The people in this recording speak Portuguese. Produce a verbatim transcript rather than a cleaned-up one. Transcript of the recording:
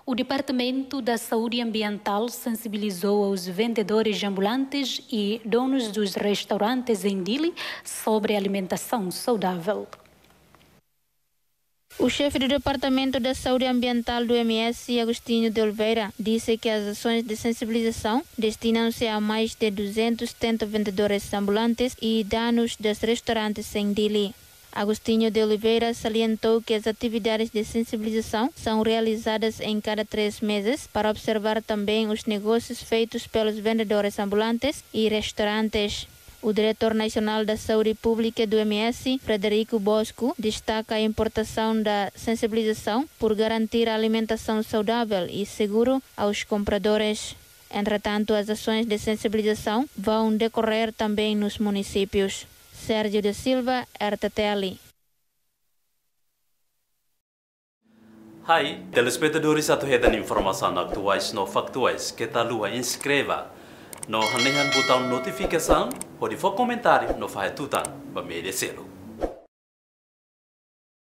O Departamento da Saúde Ambiental sensibilizou os vendedores ambulantes e donos dos restaurantes em Dili sobre alimentação saudável. O chefe do Departamento da Saúde Ambiental do M S, Agostinho de Oliveira, disse que as ações de sensibilização destinam-se a mais de duzentos e setenta vendedores ambulantes e donos dos restaurantes em Dili. Agostinho de Oliveira salientou que as atividades de sensibilização são realizadas em cada três meses para observar também os negócios feitos pelos vendedores ambulantes e restaurantes. O diretor nacional da Saúde Pública do M S, Frederico Bosco, destaca a importação da sensibilização por garantir a alimentação saudável e segura aos compradores. Entretanto, as ações de sensibilização vão decorrer também nos municípios. Sérgio da Silva, R T T L. Hai, telespectadores atuhedan informação atuais no factuais que tal lua inscreva no hanehan botão notificação ou de for comentário no faz tutan ba media selo.